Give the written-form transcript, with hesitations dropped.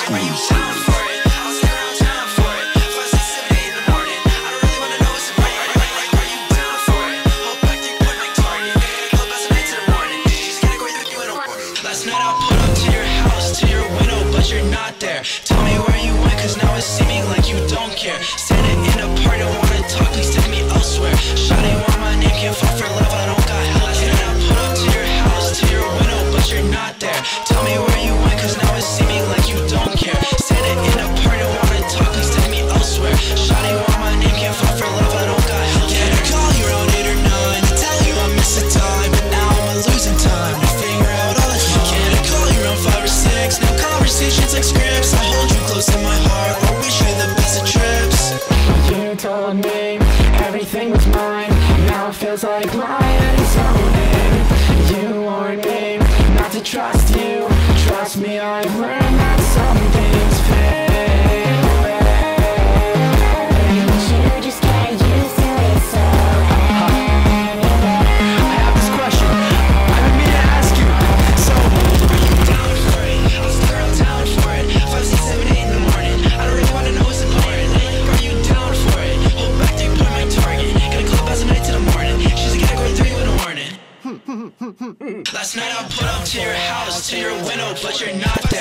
Are you down for it? I'll stick around town for it. 5, 6, 7, 8 in the morning. I don't really wanna know what's important. Are you down for it? Hold back 3-point like target. Club as a night to the morning. She's gonna go with you in a morning. Last night I pulled up to your house, to your window, but you're not there. Tell me where you went, cause now it's seeming like you don't care. Standing in a party, don't wanna talk, please take me elsewhere. Shawty want my name, can't fall for love, I don't got hell. Last night I pulled up to your house, to your window, but you're not there. Tell me where you went, cause now it's seeming like you don't care. Standing in a party, don't wanna talk, please take me elsewhere. Shawty want my name, can't fall for love, I don't got hell. Can I call you around 8 or 9 to tell you I miss the time, but now I'm losing time to figure out all the time. Can I call you around 5 or 6? Now conversations like scripts. I hold you close in my heart, or wish you the best of trips. You told me everything was mine. Now it feels like lying is owning. You warned me not to trust you. Trust me, I've learned that some things fade away. But you just get used to it, so anyway. I have this question, I've been meaning to ask you. So, are you down for it? I'll stick around town for it. 5, 6, 7, 8 in the morning. I don't really wanna know what's important. Are you down for it? Hold back 3-point my target. Gonna club as a night to the morning. She's gonna go with you in the morning. Last night I put up to your house, to your window, but you're not there.